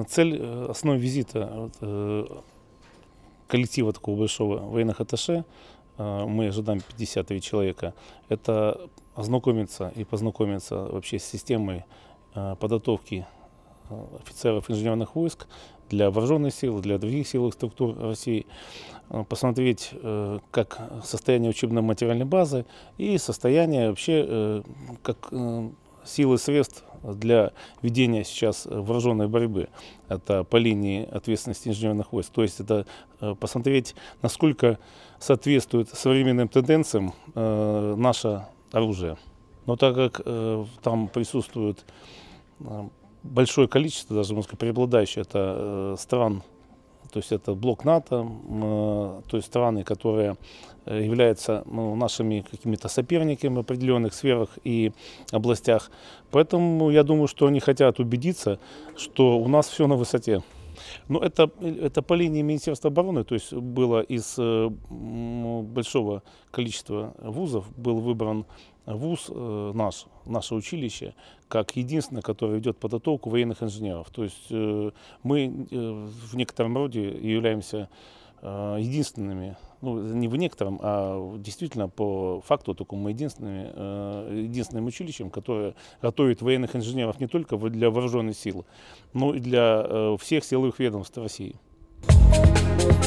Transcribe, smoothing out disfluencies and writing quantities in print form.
Цель, основной визита коллектива такого большого военных атташе, мы ожидаем 53 человека, это ознакомиться и познакомиться вообще с системой подготовки офицеров инженерных войск для вооруженных сил, для других силовых структур России, посмотреть, как состояние учебно-материальной базы и состояние вообще, как силы и средств для ведения сейчас вооруженной борьбы. Это по линии ответственности инженерных войск. То есть это посмотреть, насколько соответствует современным тенденциям наше оружие. Но так как там присутствует большое количество, даже можно сказать, преобладающее, это стран, то есть это блок НАТО, то есть страны, которые являются нашими какими-то соперниками в определенных сферах и областях. Поэтому я думаю, что они хотят убедиться, что у нас все на высоте. Но это по линии Министерства обороны, то есть было из большого количества вузов, был выбран вуз наше училище, как единственное, которое ведет подготовку военных инженеров. То есть мы в некотором роде являемся единственными, ну не в некотором, а действительно по факту только мы единственным училищем, которое готовит военных инженеров не только для вооруженных сил, но и для всех силовых ведомств России.